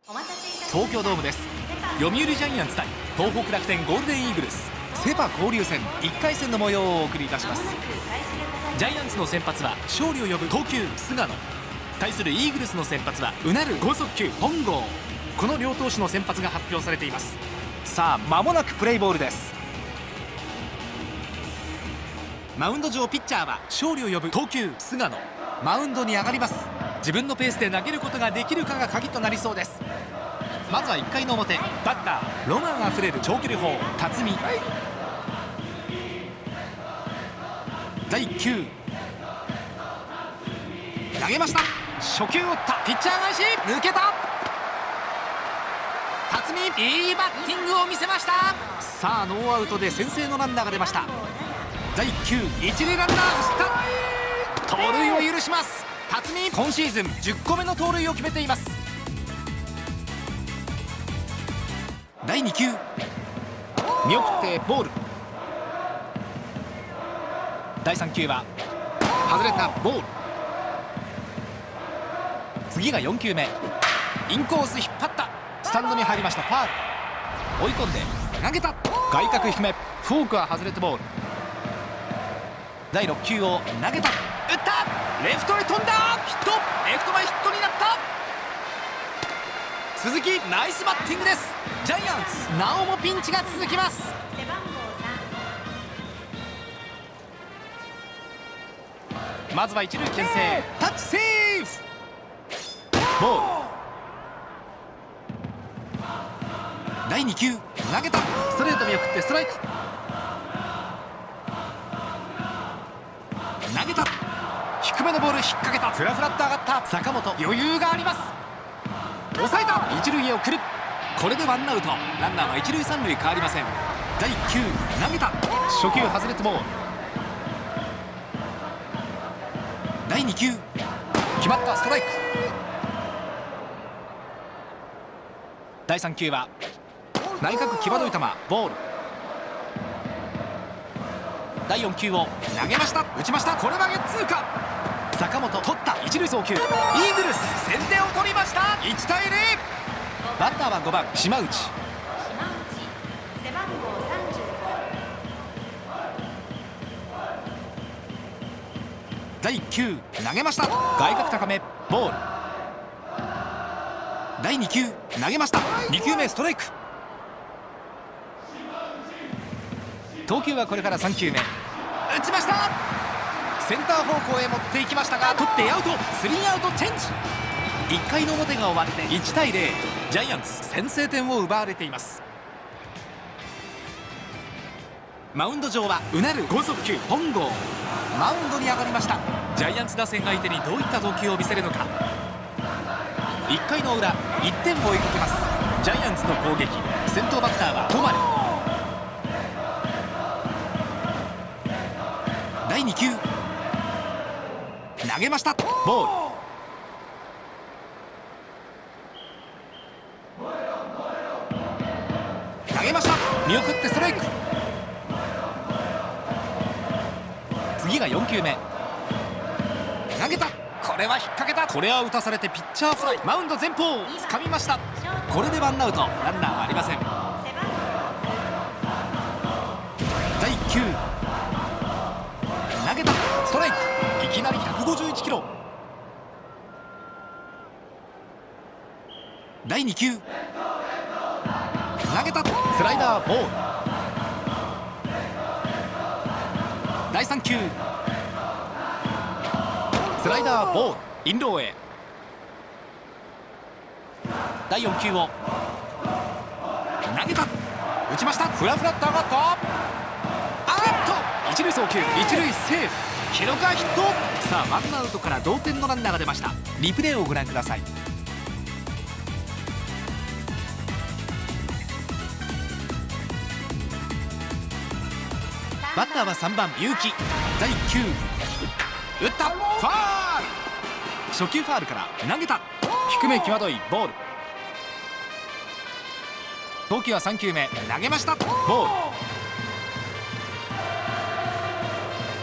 東京ドームです。読売ジャイアンツ対東北楽天ゴールデンイーグルスセ・パ交流戦1回戦の模様をお送りいたします。ジャイアンツの先発は勝利を呼ぶ投球菅野、対するイーグルスの先発はうなる剛速球本郷。この両投手の先発が発表されています。さあ間もなくプレイボールです。マウンド上ピッチャーは勝利を呼ぶ投球菅野。マウンドに上がります。自分のペースで投げることができるかが鍵となりそうです。まずは1回の表、バッターロマンあふれる長距離砲辰巳。第1球投げました。初球を打った。ピッチャー返し抜けた。辰巳いいバッティングを見せました。さあノーアウトで先制のランナーが出ました。第1球一塁ランナー打った。盗塁を許します。辰巳今シーズン10個目の盗塁を決めています。第2球見送ってボール。第3球は外れたボール。次が4球目、インコース引っ張った。スタンドに入りました。ファウル。追い込んで投げた。外角低め、フォークは外れてボール。第6球を投げた。打った。レフトへ飛んだ。ヒット。レフト前ヒットになった。鈴木ナイスバッティングです。ジャイアンツなおもピンチが続きます。まずは一塁牽制、タッチセーフ。ボール。第2球投げた。ストレート見送ってストライク。投げた。低めのボール引っ掛けた。フラフラっと上がった坂本、余裕があります。抑えた。一塁へ送る。これでワンアウト。ランナーは一塁三塁変わりません。第1球投げた。初球外れてボール。第2球決まった。ストライク。第3球は内角際どい球ボール。第4球を投げました。打ちました。これはゲッツーか。坂本取った。一塁送球。イーグルス先手を取りました。1対0。バッターは5番島内。第1球投げました。外角高めボール。第2球投げました。2球目ストライク。投球はこれから3球目。打ちました。センター方向へ持っていきましたが取ってアウト。スリーアウトチェンジ。1回の表が終わって1対0。ジャイアンツ先制点を奪われています。マウンド上はうなる剛速球本郷。マウンドに上がりました。ジャイアンツ打線相手にどういった投球を見せるのか。1回の裏1点を追いかけます。ジャイアンツの攻撃、先頭バッターはトマル。第2球投げました。ボール。投げました。見送ってストライク。次が4球目投げた。これは引っ掛けた。これは打たされてピッチャーフライ。マウンド前方掴みました。これでワンアウト。ランナーはありません。第1球投げた。ストライク。いきなり151キロ。第2球投げた。スライダーボール。第3球スライダーボール。インローへ。第4球を投げた。打ちました。フラフラっと上がった。あっと一塁送球。一塁セーフ。記録はヒット。さあワンアウトから同点のランナーが出ました。リプレイをご覧ください。バッターは3番結城。第1球打った。ファール。初球ファールから投げた。低め際どいボール。投球は3球目投げました。ボール。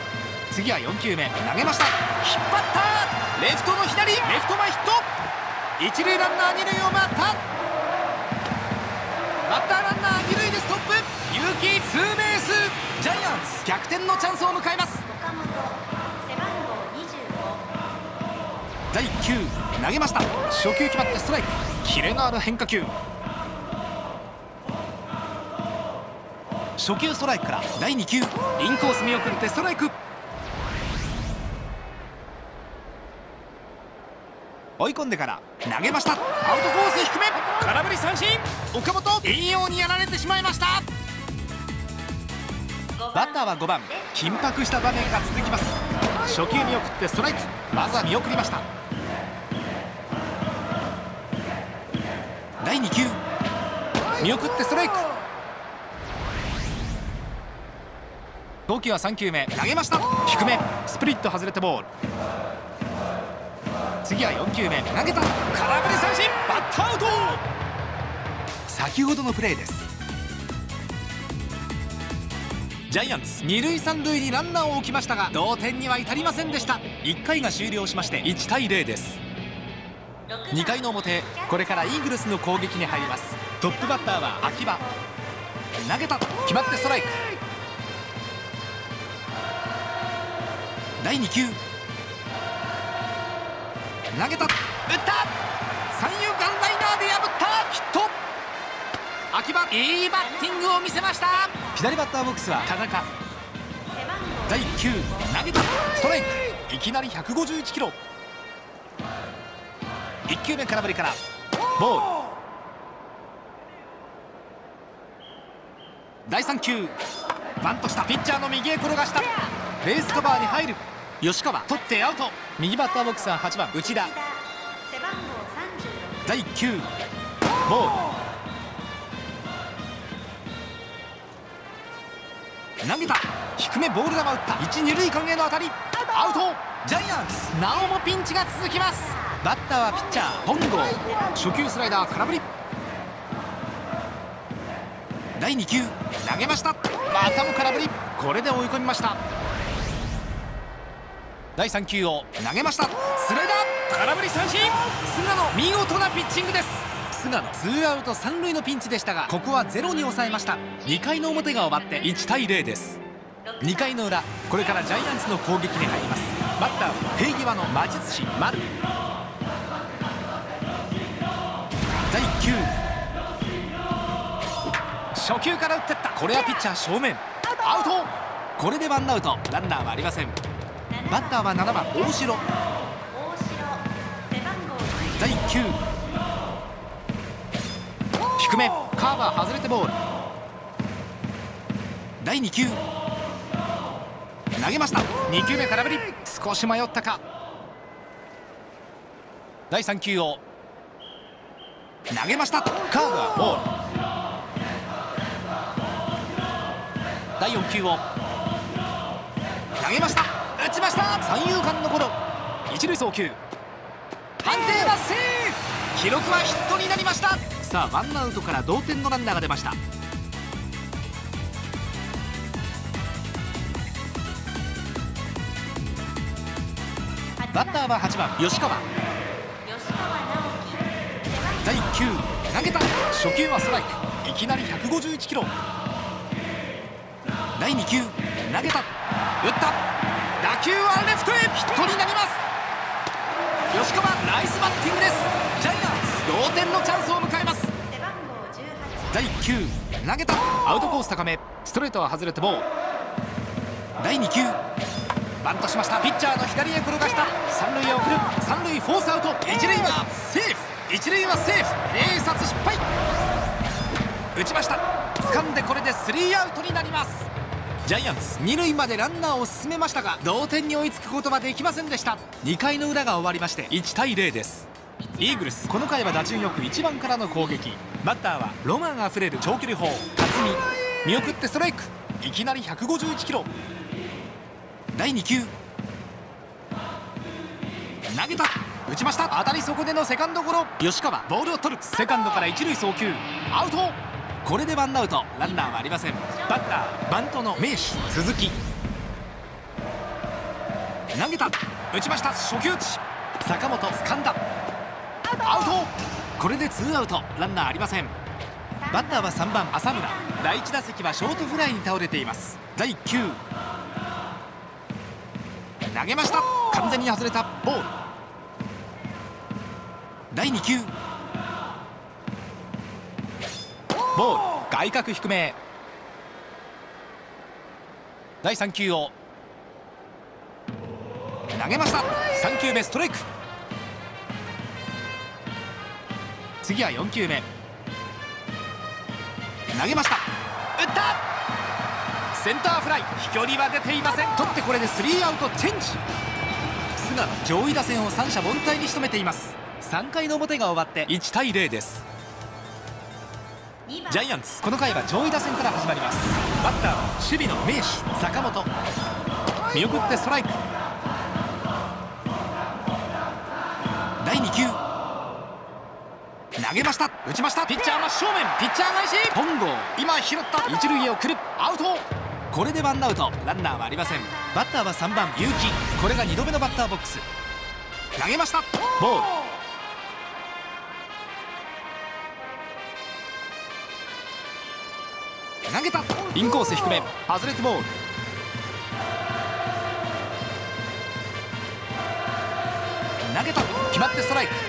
次は4球目投げました。引っ張った。レフトの左。レフト前ヒット。 一塁ランナー二塁を回った。バッターランナー二塁でストップ。勇気ツーベース。ジャイアンツ逆転のチャンスを迎えます。第1球投げました。初球決まってストライク。キレのある変化球。初球ストライクから第2球インコース見送ってストライク。追い込んでから投げました。アウトコース低め。空振り三振。岡本いいようにやられてしまいました。バッターは5番。緊迫した場面が続きます。初球見送ってストライク。まずは見送りました。第2球見送ってストライク。投球は3球目投げました。低めスプリット外れてボール。次は4球目投げた。空振り三振。バッターアウト。先ほどのプレーです。ジャイアンツ二塁三塁にランナーを置きましたが同点には至りませんでした。1回が終了しまして1対0です。2回の表、これからイーグルスの攻撃に入ります。トップバッターは秋葉。投げた。決まってストライク。第2球投げた。打った。三遊間ライナーで破ったヒット。秋葉いいバッティングを見せました。左バッターボックスは田中。第1球投げた。ストライク。いきなり151キロ。1球目空振りからボール。第3球バントした。ピッチャーの右へ転がした。ベースカバーに入る。吉川取ってアウト。右バッターボックスは8番内田。第1球ボール。投げた。低めボール球打った。1、2塁間への当たり。アウト。ジャイアンツなおもピンチが続きます。バッターはピッチャー本郷。初球スライダー空振り。第2球投げました。またも空振り。これで追い込みました。第3球を投げました。スライダー空振り三振。菅野見事なピッチングです。菅野ツーアウト三塁のピンチでしたがここはゼロに抑えました。2回の表が終わって1対0です。2回の裏、これからジャイアンツの攻撃に入ります。バッターは平際の魔術師丸。第1球初球から打ってった。これはピッチャー正面アウト。これでワンアウト。ランナーはありません。バッターは7番大城。第1球低めカーブは外れてボール。第2球投げました。2球目空振り。少し迷ったか。第3球を投げました。カーブはボール。第4球を投げました。打ちました。三遊間のゴロ。一塁送球。判定はセーフ。記録はヒットになりました。さあワンアウトから同点のランナーが出ました。バッターは8番吉川。第1球投げた。初球はストライク。いきなり151キロ。第2球投げた。打った。打球はレフトへ。ヒットになります。吉川ナイスバッティングです。ジャイアンツ同点のチャンスを迎えます。第1球投げた。アウトコース高め。ストレートは外れてボール。第2球バントしました。ピッチャーの左へ転がした。三塁へ送る。三塁フォースアウト。一塁はセーフ。一塁はセーフ。併殺失敗。打ちました。掴んでこれでスリーアウトになります。ジャイアンツ二塁までランナーを進めましたが同点に追いつくことはできませんでした。2回の裏が終わりまして1対0です。イーグルスこの回は打順よく1番からの攻撃。バッターはロマンあふれる長距離砲辰巳。見送ってストライク。いきなり151キロ。第2球投げた。打ちました。当たりそこでのセカンドゴロ。吉川ボールを取る。セカンドから一塁送球アウト。これでワンアウト。ランナーはありません。バッターバントの名手鈴木。投げた。打ちました。初球打ち。坂本掴んだ。 アウト。これでツーアウト、ランナーありません。バッターは3番浅村。第1打席はショートフライに倒れています。第1球投げました。完全に外れた。ボール。第2球ボール。外角低め。第3球を投げました。3球目ストライク。次は4球目投げました。打った。センターフライ。飛距離は出ていません。取ってこれでスリーアウトチェンジ。菅野上位打線を三者凡退に仕留めています。3回の表が終わって1対0です。ジャイアンツこの回は上位打線から始まります。バッターは守備の名手坂本。見送ってストライク。第2球投げました。打ちました。ピッチャー真正面。ピッチャー返し。本郷今拾った。一塁へ送る。アウト。これでワンアウト、ランナーはありません。バッターは3番結城。これが2度目のバッターボックス。投げました。ボール。投げた。インコース低め。外れてボール。投げた。決まってストライク。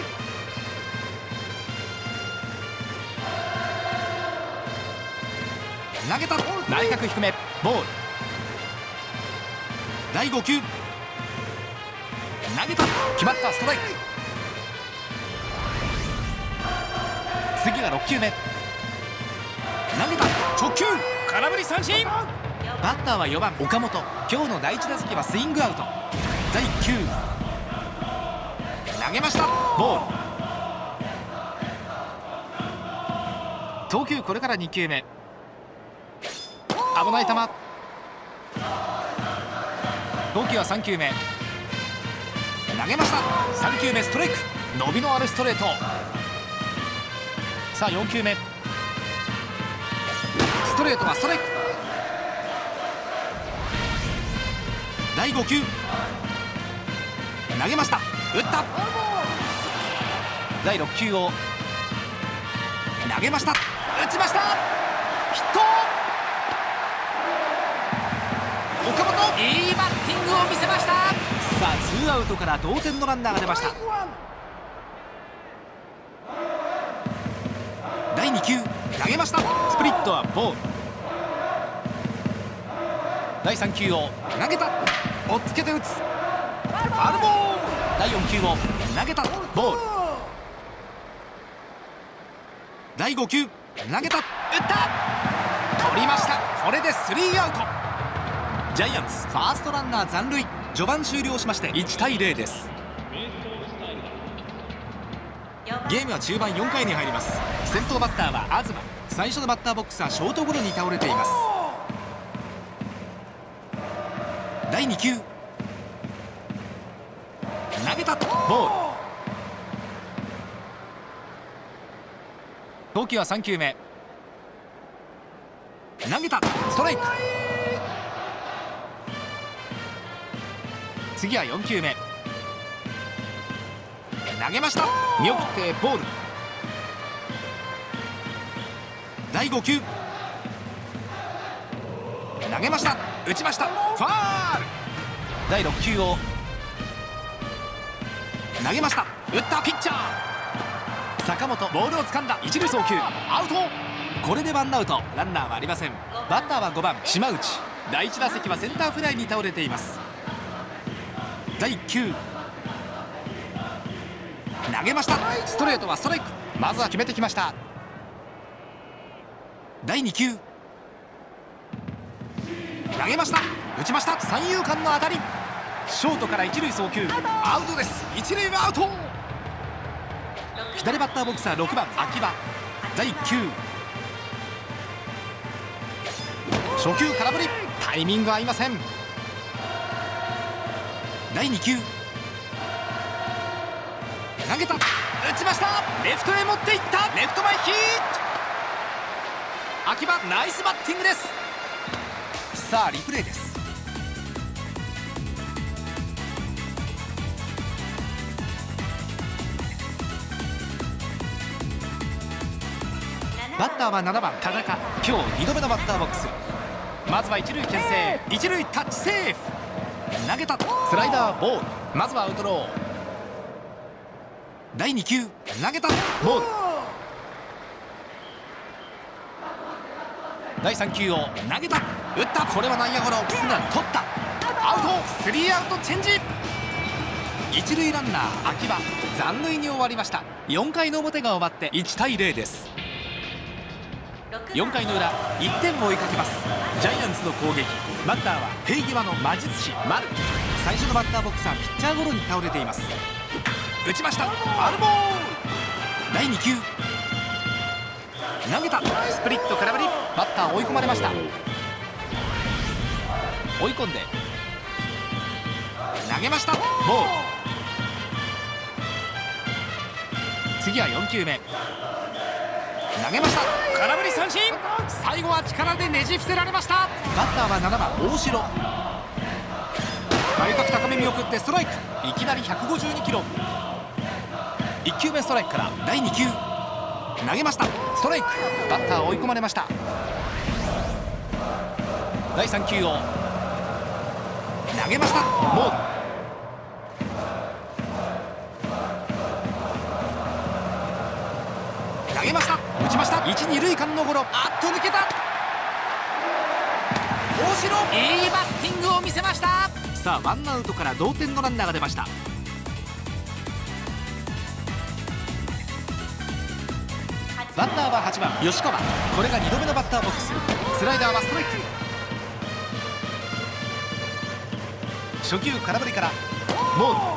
投げた。内角低め。ボール。第5球投げた。決まった。ストライク。次は6球目投げた。直球。空振り三振。バッターは4番岡本。今日の第1打席はスイングアウト。第1球投げました。ボール。投球これから2球目。危ない球。投球は3球目投げました。3球目ストライク。伸びのあるストレート。さあ4球目ストレートはストライク。第5球投げました。打った。第6球を投げました。打ちました。ヒット。岡本いいバッティングを見せました。さあツーアウトから同点のランナーが出ました。第2球投げました。スプリットはボール。第3球を投げた。追っつけて打つ。ファウルボール。第4球を投げた。ボール。第5球投げた。打った。取りました。これでスリーアウト。ジャイアンツファーストランナー残塁。序盤終了しまして1対0です。ゲームは中盤4回に入ります。先頭バッターは東。最初のバッターボックスはショートゴロに倒れています。第2球投げた。ボール。投球は3球目投げた。ストライク。次は4球目投げました。見送ってボール。第5球投げました。打ちました。ファウル。第6球を投げました。打った。ピッチャー坂本ボールを掴んだ。一塁送球アウト。これでワンアウト、ランナーはありません。バッターは5番島内。第1打席はセンターフライに倒れています。第1球投げました。ストレートはストライク。まずは決めてきました。第2球投げました。打ちました。三遊間の当たり。ショートから一塁送球アウトです。一塁はアウト。左バッターボックスは6番秋葉。第1球初球空振り。タイミング合いません。第2球投げた。打ちました。レフトへ持っていった。レフト前ヒット。秋葉ナイスバッティングです。さあリプレイです。 バッターは7番田中。今日2度目のバッターボックス。まずは一塁牽制、一塁タッチセーフ。投げたスライダーボール。まずはアウトロー。第2球投げたボール。第3球を投げた打った。これは内野ゴロ。菅野取った。アウト。スリーアウトチェンジ。一塁ランナー秋葉残塁に終わりました。4回の表が終わって1対0です。4回の裏1点を追いかけます。ジャイアンツの攻撃。バッターは平際の魔術師丸。最初のバッターボックスはピッチャーゴロに倒れています。打ちました。丸ボール。第2球投げたスプリット空振り。バッター追い込まれました。追い込んで投げました。ボール。次は4球目投げました。空振り三振。最後は力でねじ伏せられました。バッターは7番大城。外角高め見送ってストライク。いきなり152キロ。1球目ストライクから第2球投げました。ストライク。バッター追い込まれました。第3球を投げました。ボール。投げました。打ちました。1、2塁間のゴロ。あっと抜けた。大城いいバッティングを見せました。さあワンアウトから同点のランナーが出ました。バッターは8番吉川。これが2度目のバッターボックス。スライダーはストライク。初球空振りからボール。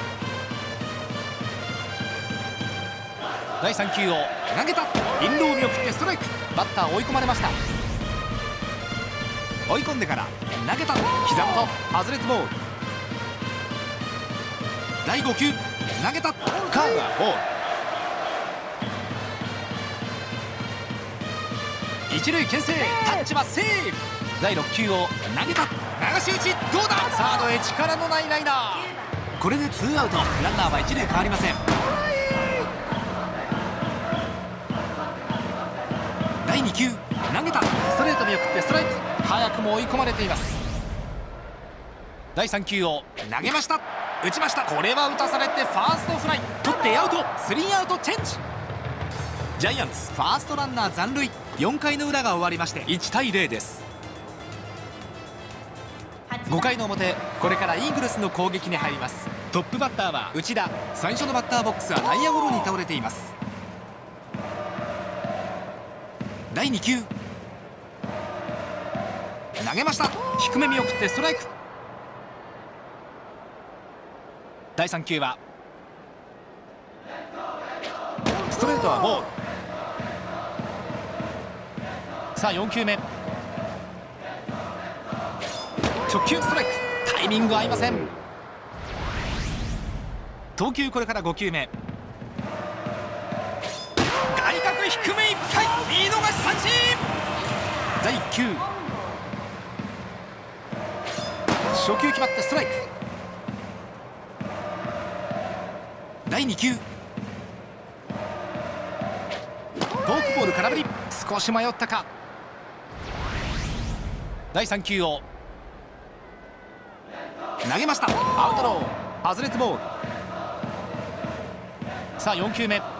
第3球を投げた。インロー見送ってストライク。バッター追い込まれました。追い込んでから投げた。膝元外れてボール。第5球投げた。カーブはボール。一塁牽制タッチはセーフ。第6球を投げた。流し打ちどうだ。サードへ力のないライナー。これで2アウト。ランナーは一塁変わりません。第2球投げた。ストレート見送ってストライク。早くも追い込まれています。第3球を投げました。打ちました。これは打たされてファーストフライ。取ってアウト。3アウトチェンジ。ジャイアンツファーストランナー残塁。4回の裏が終わりまして1対0です。5回の表これからイーグルスの攻撃に入ります。トップバッターは内田。最初のバッターボックスは内野ゴロに倒れています。第2球投げました。低め見送ってストライク。第3球はストレートはボール。さあ4球目直球ストライク。タイミング合いません。投球これから5球目外角低めいっぱい見逃し三振。第1球初球決まってストライク。第2球フォークボール空振り。少し迷ったか。第3球を投げました。アウトロー外れてボール。さあ4球目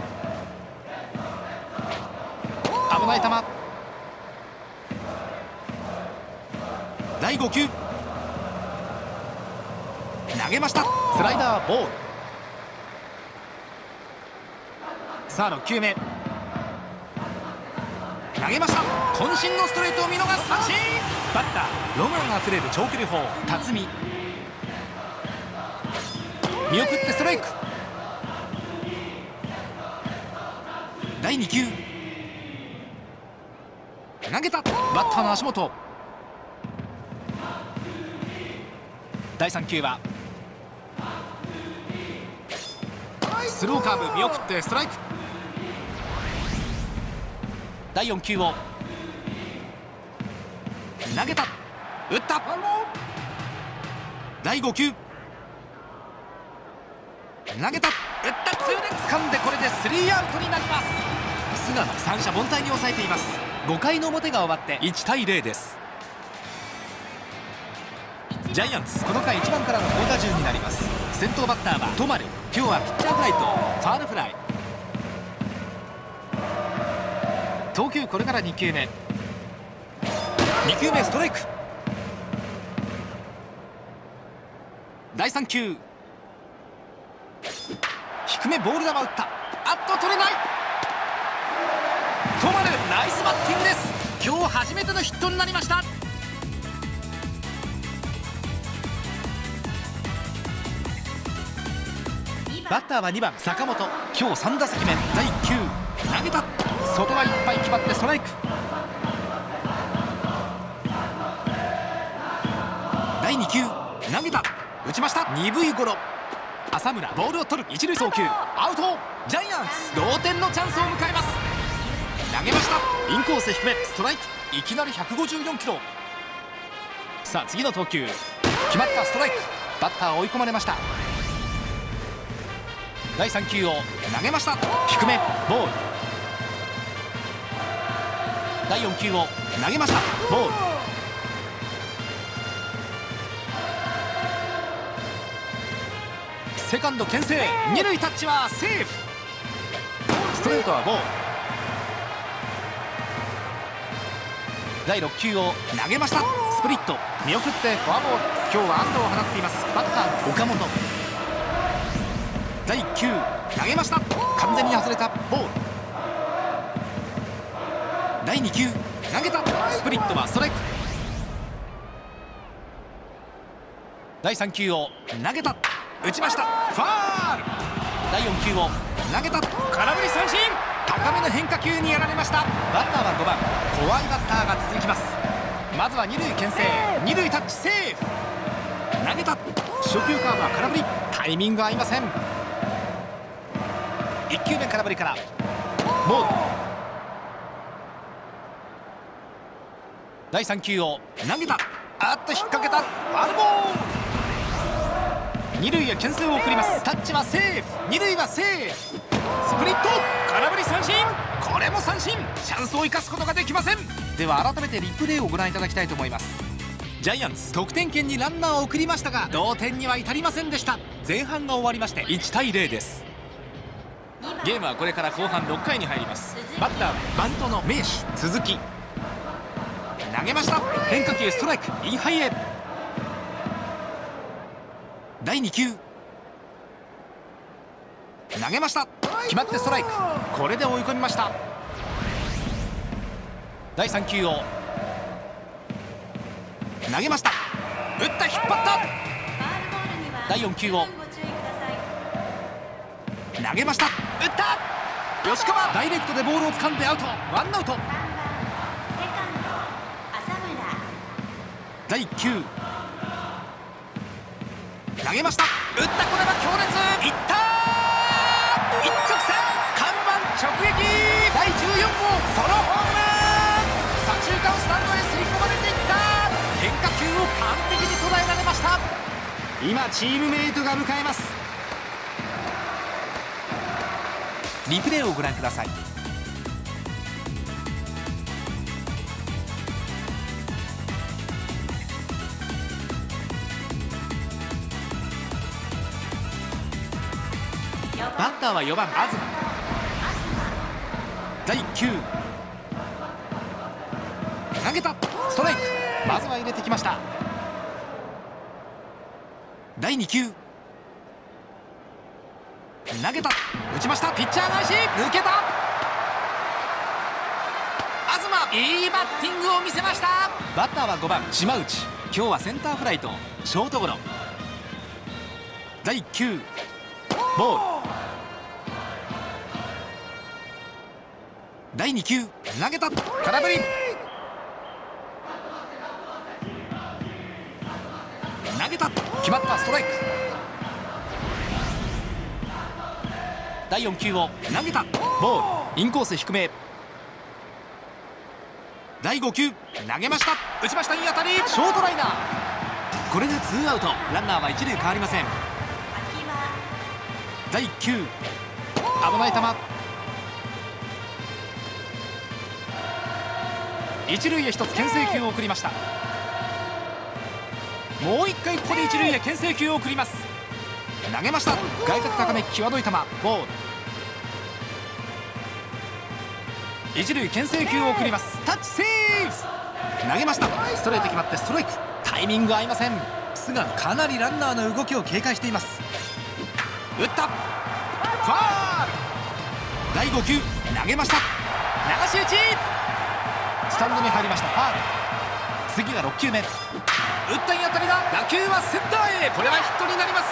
危ない球。第5球投げました。スライダーボール。さあ6球目投げました。渾身のストレートを見逃す三振。バッターロマンあふれる長距離砲辰巳。見送ってストライク。第2球投げた。バッターの足元。第3球はスローカーブ見送ってストライク。第4球を投げた打った。第5球投げた打った。痛烈掴んでこれで3アウトになります。 菅野三者凡退に抑えています。5回の表が終わって1対0です。ジャイアンツこの回1番からの好打順になります。先頭バッターは戸丸。今日はピッチャーフライとファウルフライ。投球これから2球目。2球目ストライク。第3球低めボール球打った。取れない。戸丸ナイスバッティングです。今日初めてのヒットになりました。バッターは2番坂本。今日3打席目。第1球投げた。外はいっぱい決まってストライク。第2球投げた。打ちました。鈍いゴロ。浅村ボールを取る。一塁送球アウト。ジャイアンツ同点のチャンスを迎えます。投げました。インコース低めストライク。いきなり154キロ。さあ次の投球決まった。ストライク。バッター追い込まれました。第3球を投げました。低めボール。第4球を投げました。ボール。セカンド牽制。二塁タッチはセーフ。ストレートはボール。第6球を投げました。スプリット見送ってフォアボール。今日は安打を放っています。バッター岡本。第1球投げました。完全に外れたボール。第2球投げた。スプリットはストライク。第3球を投げた。打ちました。ファール。第4球を投げた。空振り三振。高めの変化球にやられました。バッターは5番怖いバッターが続きます。まずは二塁牽制。二塁タッチセーフ。投げた。初球カーブは空振り。タイミング合いません。1球目空振りからボール。第3球を投げた。引っ掛けた。ファウルボール。二塁へ牽制を送ります。タッチはセーフ。二塁はセーフ。スプリット空振り三振。これも三振。チャンスを生かすことができません。では改めてリプレイをご覧いただきたいと思います。ジャイアンツ得点圏にランナーを送りましたが同点には至りませんでした。前半が終わりまして1対0です。ゲームはこれから後半6回に入ります。バッターはバントの名手鈴木。投げました。変化球ストライク。インハイへ。第2球投げました。決まってストライク。これで追い込みました。第3球を投げました。打った。引っ張った。第4球を投げました。打った。吉川ダイレクトでボールを掴んでアウト。ワンアウト。第1球投げました。打った。これは強烈。いった。一直線看板直撃。第14号ソロホームラン。左中間スタンドへ吸い込まれていった。変化球を完璧に捉えられました。今チームメイトが迎えます。リプレイをご覧ください。バッターは4番東。第1球投げた。ストライク。まずは入れてきました。第2球投げた。打ちました。ピッチャー返し抜けた。東いいバッティングを見せました。バッターは5番島内。今日はセンターフライとショートゴロ。第1球ボール。第2球投げた。空振り。投げた。決まった。ストライク。第4球を投げた。ボール。インコース低め。第5球投げました。打ちました。いい当たり。ショートライナー。これでツーアウト。ランナーは一塁変わりません。第1球危ない球。 一塁へ一つ牽制球を送りました。もう一回ここで一塁へ牽制球を送ります。投げました。外角高め際どい球、ボール。一塁牽制球を送ります。タッチセーフ。投げました。ストレート決まってストライク。タイミング合いません。菅野かなりランナーの動きを警戒しています。打った。ファール。第5球投げました。流し打ち。スタンドに入りました。ファール。次が6球目。打ったいい当たりだ。打球はセンターへ。これはヒットになります。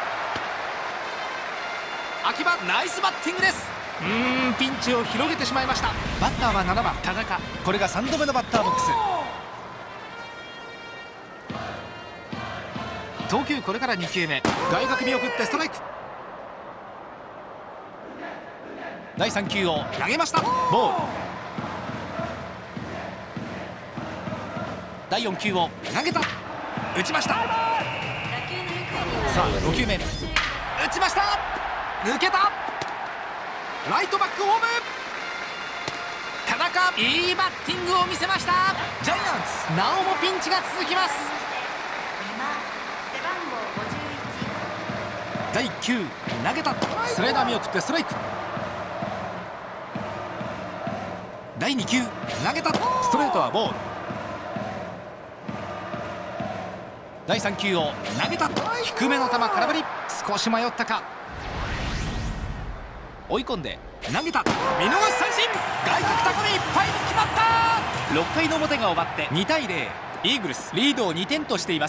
秋葉ナイスバッティングです。ピンチを広げてしまいました。バッターは7番田中。これが3度目のバッターボックス。投球これから2球目。外角見送ってストライク。第3球を投げました。ボール。第4球を投げた。打ちました。さあ5球目。打ちました。抜けた。ライトバックホーム。田中いいバッティングを見せました。ジャイアンツなおもピンチが続きます。第1球投げた。スライダー見送ってストライク。第2球投げた。ストレートはボール。第3球を投げた。低めの球空振り。少し迷ったか。追い込んで投げた。見逃し三振。外角高めいっぱいに決まった。6回の表が終わって2対0。イーグルスリードを2点としています。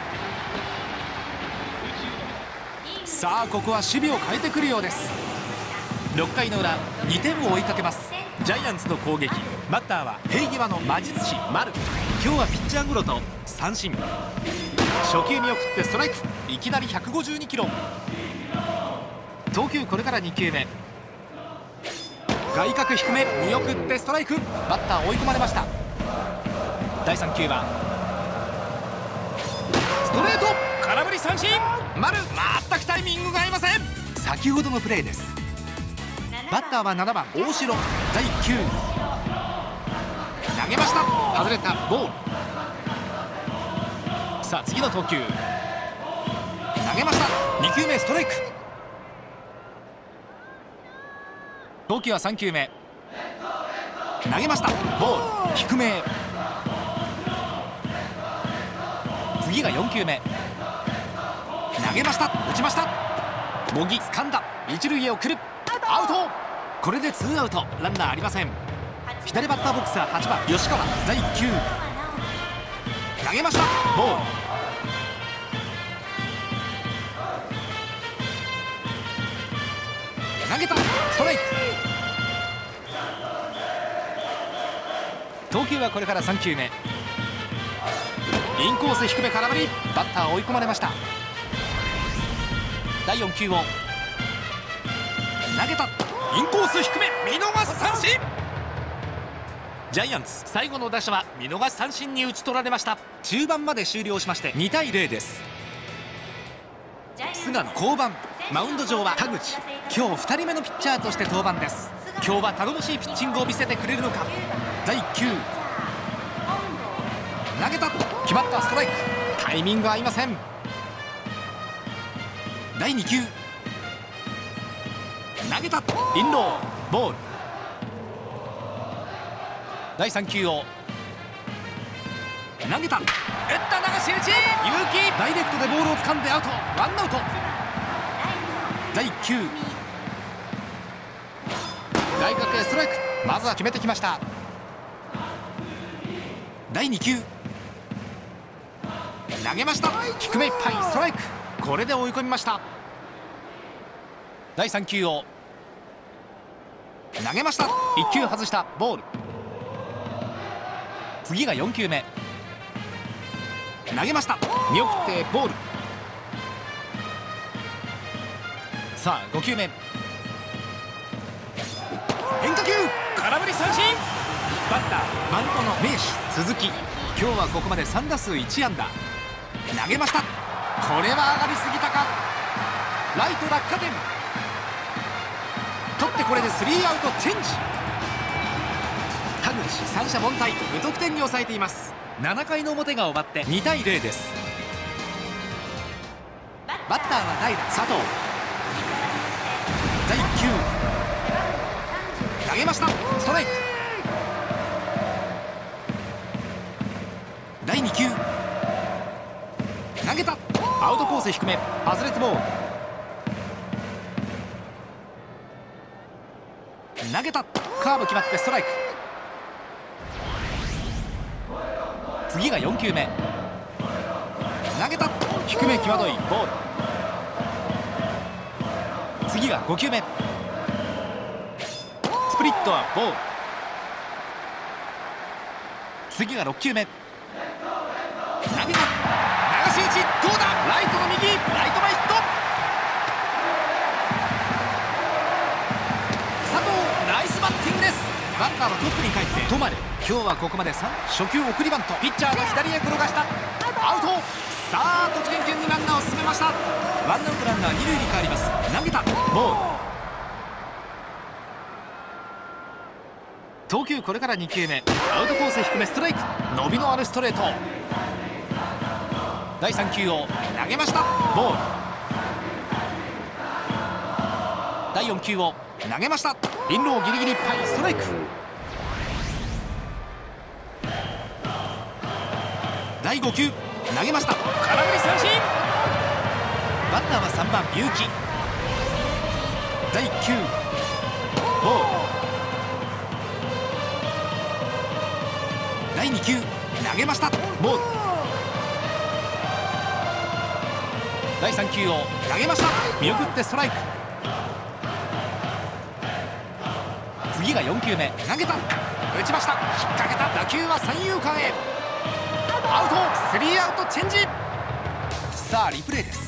さあここは守備を変えてくるようです。6回の裏2点を追いかけますジャイアンツの攻撃。バッターは平際の魔術師丸。今日はピッチャーゴロと三振。初球見送ってストライク。いきなり152キロ。投球これから2球目。外角低め見送ってストライク。バッター追い込まれました。第3球はストレート。空振り三振。丸全くタイミングが合いません。先ほどのプレーです。バッターは7番大城。第1球投げました。外れた。ボール。さあ次の投球投げました。2球目ストライク。投球は3球目投げました。ボール。低めへ。次が4球目投げました。打ちました。茂木掴んだ。一塁へ送る。アウト。これでツーアウト。ランナーありません。左バッターボックスは8番吉川。第1球投げました。ボール。投げた。ストライク。投球はこれから3球目。インコース低め空振り。バッター追い込まれました。第4球を投げた。インコース低め見逃し三振。ジャイアンツ最後の打者は見逃し三振に打ち取られました。中盤まで終了しまして2対0です。菅野降板。マウンド上は田口。今日2人目のピッチャーとして登板です。今日は頼もしいピッチングを見せてくれるのか。第1球投げた。決まった。ストライク。タイミング合いません。第2球投げた。インロー。ボール。第3球を投げた。打った流し打ち。勇気。ダイレクトでボールを掴んでアウト。ワンアウト。第1球外角へストライク。まずは決めてきました。第2球投げました。低めいっぱいストライク。これで追い込みました。第3球を投げました。1球外した。ボール。次が4球目投げました。見送ってボール。さあ5球目変化球空振り三振。バッターバントの名手鈴木。今日はここまで3打数1安打。投げました。これは上がりすぎたか。ライト落下点。取ってこれで3アウトチェンジ。田口口三者凡退無得点に抑えています。7回の表が終わって2対0です。バッターは代打佐藤。第1球投げました。ストライク。第2球投げた。アウトコース低め外れてボール。投げた。カーブ決まってストライク。次が4球目投げた。低め際どいボール。次が5球目スプリットはボール。次が6球目投げた。流し打ちどうだ。ライトの右ライト前ヒット。佐藤ナイスバッティングです。バッターはトップに帰って止まる。今日はここまで3。初球送りバント。ピッチャーの左へ転がした。アウト。さあ得点圏にランナーを進めました。ワンアウトランナー2塁に変わります。投げたボール。投球これから2球目アウトコース低めストライク。伸びのあるストレート。第3球を投げましたボール。第4球を投げました。インローギリギリいっぱいストライク。第5球投げました。空振り三振。バッターは3番結城。第1球ボール。第2球投げましたボール。第3球を投げました。見送ってストライク。次が4球目投げた。打ちました。引っ掛けた打球は三遊間へ。アウト。スリーアウトチェンジ。さあリプレイです。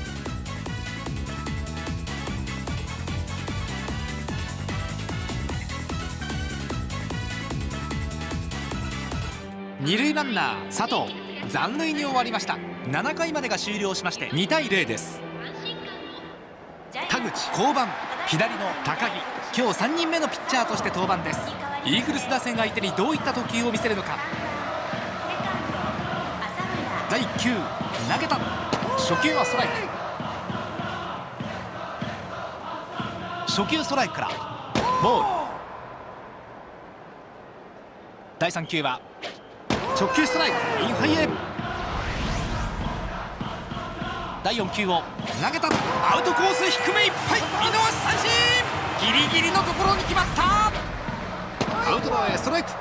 二塁ランナー佐藤残塁に終わりました。7回までが終了しまして2対0です。田口降板。左の高木今日3人目のピッチャーとして登板です。イーグルス打線相手にどういった投球を見せるのか。第1球投げた。初球はストライク。初球ストライクからボール。第3球は直球ストライクインハイへ。第4球を投げた。アウトコース低めいっぱい見逃し三振。ギリギリのところに決まった。アウトローへストライク。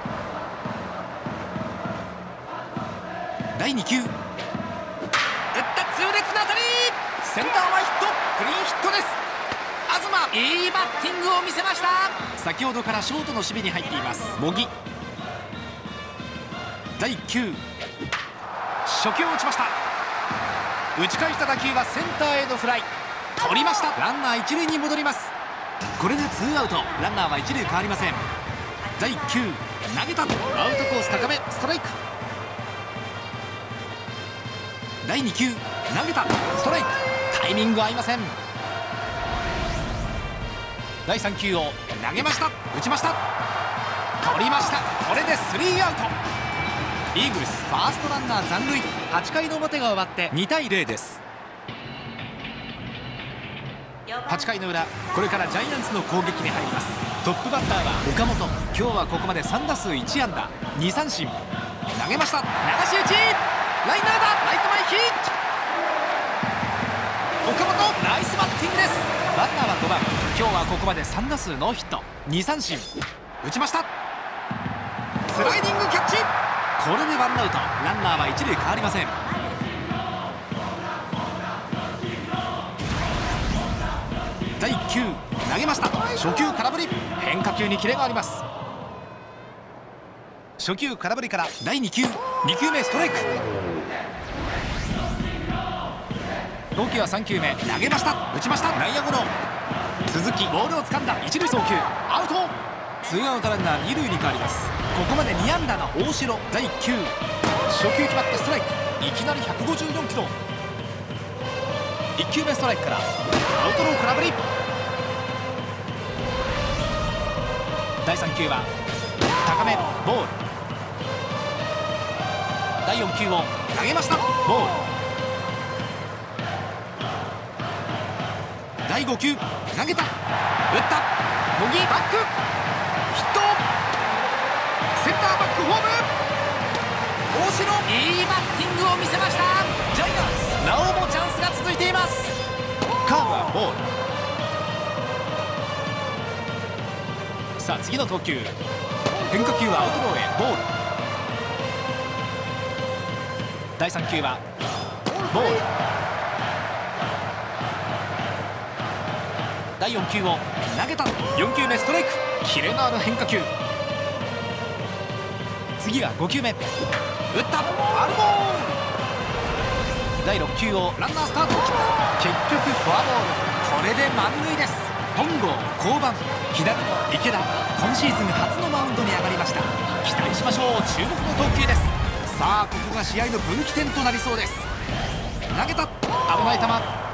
第2球打った痛烈な当たり。センター前ヒットクリーンヒットです。東いいバッティングを見せました。先ほどからショートの守備に入っています茂木。第1球初球を打ちました。打ち返した打球はセンターへのフライ。取りました。ランナー一塁に戻ります。これでツーアウト。ランナーは一塁変わりません。第1球投げた。アウトコース高めストライク。第2球投げたストライク。タイミング合いません。第3球を投げました。打ちました。取りました。これでスリーアウト。イーグルスファーストランナー残塁。8回の表が終わって2対0です。8回の裏これからジャイアンツの攻撃に入ります。トップバッターは岡本。今日はここまで3打数1安打2三振。投げました。流し打ちライナーだ。ライト前ヒット。岡本ナイスバッティングです。バッターは5番。今日はここまで3打数ノーヒット2三振。打ちました。スライディングキャッチ。これでワンアウト。ランナーは一塁変わりません。第1球投げました。初球空振り。変化球にキレがあります。初球空振りから第2球2球目ストライク。同期は3球目投げました。打ちました。内野ゴロ。鈴木ボールを掴んだ一塁送球アウト。ツーアウトランナー2塁に変わります。ここまで2安打の大城。第1球初球決まってストライク。いきなり154キロ。1球目ストライクからアウトロー空振り。第3球は高高めボール。第4球を投げました。ボール。第5球投げた、打った、茂木バックヒット、センターバックホーム、大城いいバッティングを見せました。ジャイアンツなおもチャンスが続いています。カーブはボール。さあ次の投球、変化球はアウトローへボール。第3球はボール。第4球を投げた、4球目ストライク、キレのある変化球。次が5球目、打った、アルボール。第6球をランナースタートを切った、結局フォアボール。これで満塁です。本郷降板、左の池田、今シーズン初のマウンドに上がりました。期待しましょう。注目の投球です。さあここが試合の分岐点となりそうです。投げた、危ない球。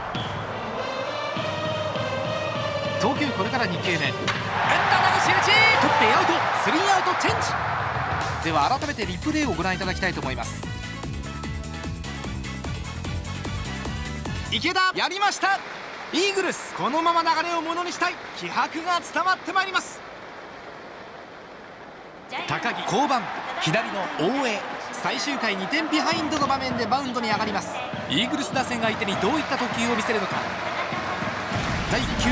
投球これから2球目、打った、流し打ち、取ってアウト、スリーアウトチェンジ。では改めてリプレイをご覧いただきたいと思います。池田やりました。イーグルスこのまま流れをものにしたい気迫が伝わってまいります。高木降板、左の大江、最終回2点ビハインドの場面でマウンドに上がります。イーグルス打線相手にどういった投球を見せるのか。第1球、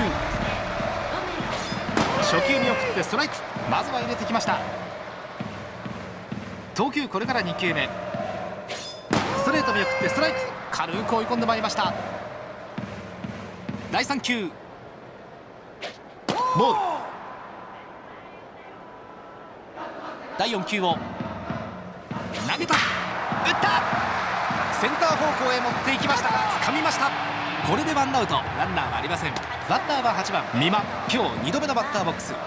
初球見送ってストライク、まずは入れてきました。投球これから2球目、ストレート見送ってストライク、軽く追い込んでまいりました。第3球ボール。第4球を投げた、打った、センター方向へ持っていきましたが掴みました。これでワンアウト、ランナーはありません。バッターは8番美馬、今日2度目のバッターボックス。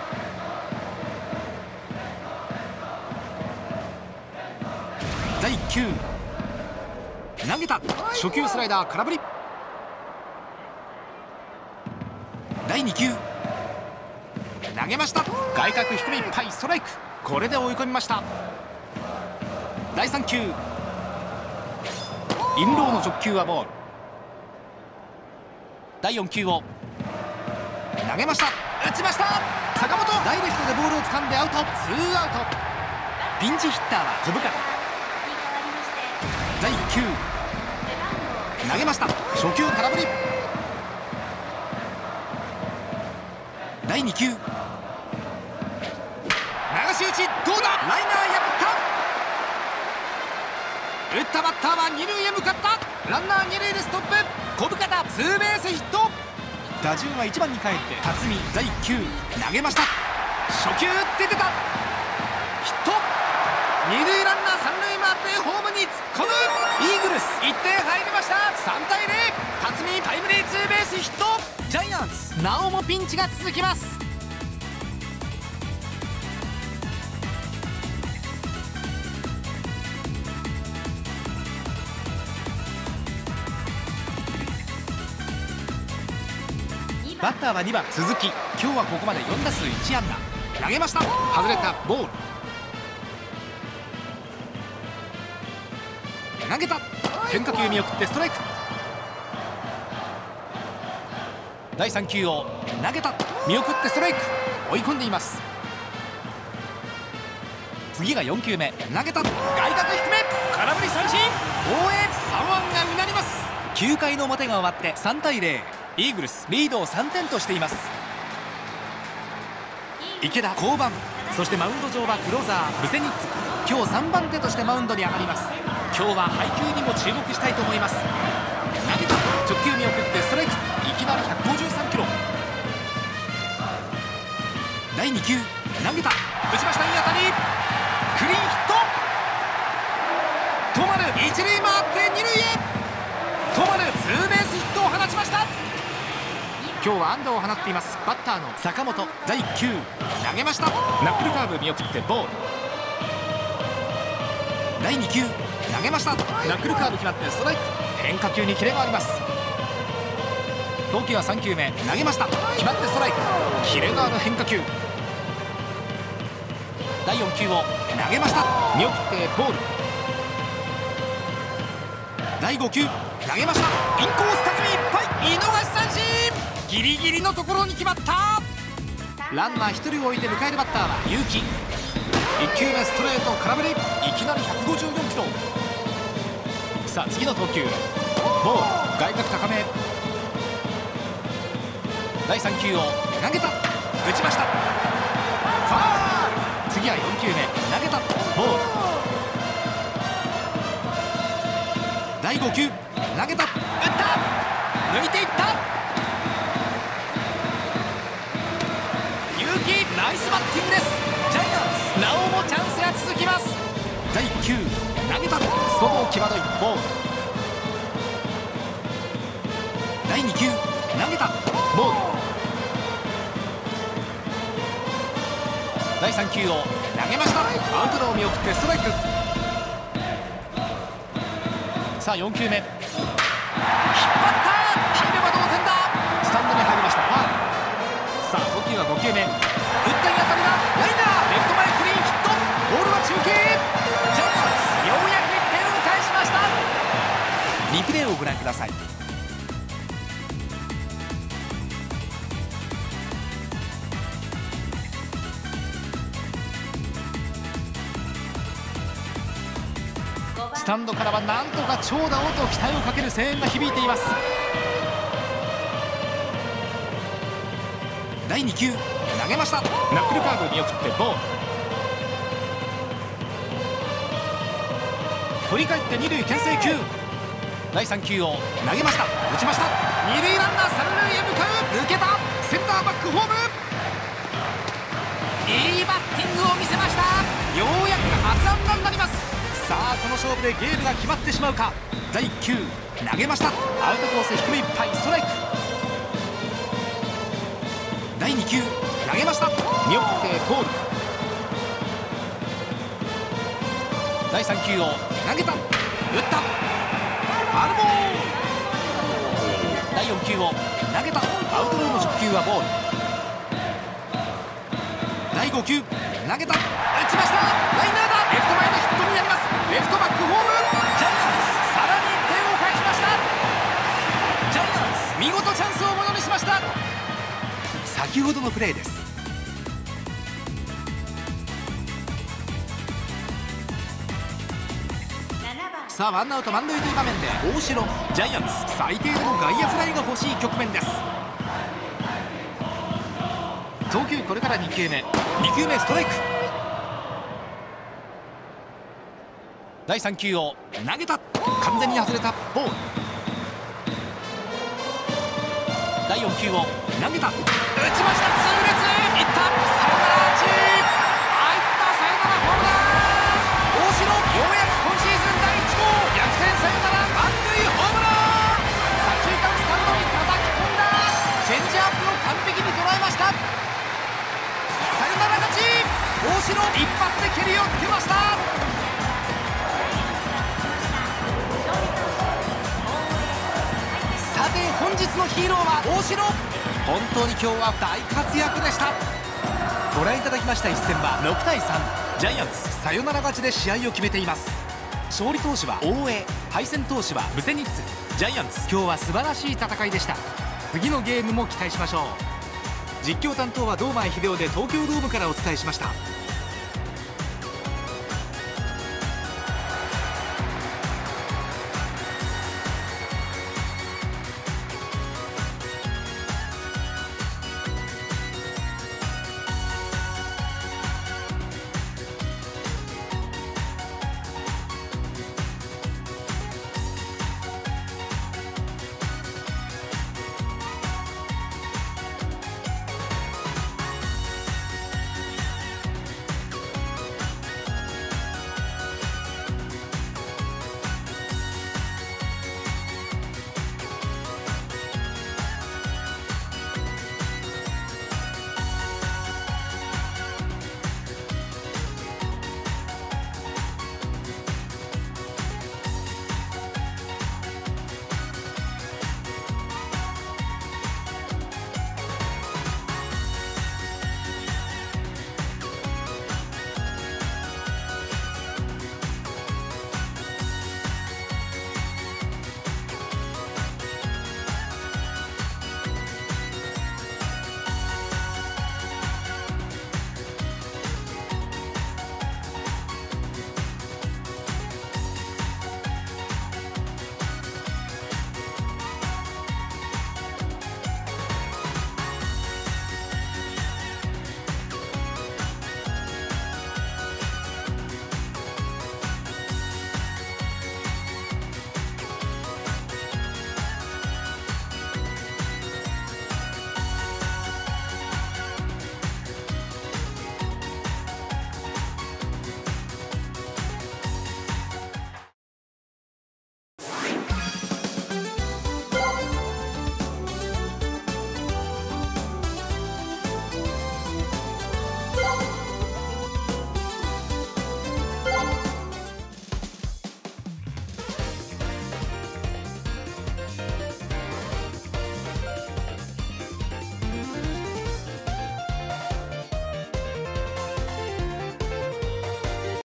第1球投げた、初球スライダー空振り。第2球投げました、外角低めいっぱいストライク、これで追い込みました。第3球インローの直球はボール。第4球を投げました、打ちました、坂本ダイレクトでボールを掴んでアウト、ツーアウト。ピンチヒッターは小深田。第1球投げました、初球空振り。第2球流し打ち、どうだ、ライナー破った。打ったバッターは二塁へ向かった、ランナー二塁でストップ、小深田ツーベースヒット。打順は1番に帰って辰巳。第1球投げました、初球打って出た、ヒット。二塁ランナー三塁回ってホームに突っ込む。イーグルス1点入りました。3対0、辰巳タイムリーツーベースヒット。ジャイアンツなおもピンチが続きます。バッターは2番鈴木、今日はここまで4打数1安打。投げました、外れた、ボール。投げた、変化球見送ってストライク。第3球を投げた、見送ってストライク、追い込んでいます。次が4球目、投げた、外角低め、空振り三振。大江3安がうなります。9回の表が終わって3対0、イーグルスリードを3点としています。池田降板、そしてマウンド上はクローザーブセニッツ、今日3番手としてマウンドに上がります。今日は配球にも注目したいと思います。投げた、直球見送ってストライク、いきなり153キロ。第2球投げた、打ちました、いい当たり、クリーンヒット。止まる、一塁回って二塁へ、止まる、ツーベースヒットを放ちました。今日は安打を放っていますバッターの坂本。第1球投げました、ナックルカーブ見送ってボール。第2球投げました、ナックルカーブ決まってストライク、変化球にキレがあります。投球は3球目、投げました、決まってストライク、キレのある変化球。 第4球を投げました。見送ってボール。第5球投げました。インコース高めいっぱい、見逃し三振。ギリギリのところに決まった。ランナー1人を置いて迎えるバッターは結城。1球目ストレート空振り、いきなり154キロ。さあ次の投球、ボール、外角高め。第3球を投げた、打ちました。ファール。次は4球目投げた、ボール。第5球投げた、打った、抜いていった。結城ナイスバッティングです。ジャイアンツなおもチャンスが続きます。第1球投げた、外際どいボール。第2球投げた、ボール。第3球を投げました。アウトローを見送ってストライク。さあ4球目引っ張った、入れば同点だ。スタンドに入りました、ファウル。さあ投球は5球目、打った当たりがライナー、レフト前クリーンヒット。ボールは中継。ジャイアンツようやく1点を返しました。リプレイをご覧ください。スタンドからはなんとか長打をと期待をかける声援が響いています。第2球投げました。ナックルカーブ見送ってボール。振り返って二塁牽制球。第3球を投げました、打ちました。二塁ランナー三塁へ向かう、抜けた。センターバックホーム、いいバッティングを見せました。ようやく初安打になります。さあこの勝負でゲームが決まってしまうか。第1球投げました。アウトコース低めいっぱい、ストライク。第2球投げました。見送ってボール。第3球を投げた、打った、ファウルボール。第4球を投げた、アウトローの直球はボール。第5球投げた、打ちました。ライナーだ、レフト前のヒットになります。レフトバックホーム、ジャイアンツさらに1点を返しました。ジャイアンツ見事チャンスをものにしました。先ほどのプレーです。さあワンアウト満塁という場面で大城。ジャイアンツ最低でも外野フライが欲しい局面です。投球これから2球目、2球目ストライク。第3球を投げた、完全に外れたボール。第4球を投げた、打ちました。痛烈いった、サヨナラアーチ。入ったサヨナラホームラン。大城ようやく今シーズン第1号逆転サヨナラ満塁ホームラン。左中間スタンドに叩き込んだ。チェンジアップを完璧に捉えました。サヨナラ勝ち。大城一発で蹴りをつけました。さて本日のヒーローは大城。本当に今日は大活躍でした。ご覧いただきました一戦は6対3、ジャイアンツサヨナラ勝ちで試合を決めています。勝利投手は大江、敗戦投手はブセニッツ。ジャイアンツ今日は素晴らしい戦いでした。次のゲームも期待しましょう。実況担当は堂前秀夫で東京ドームからお伝えしました。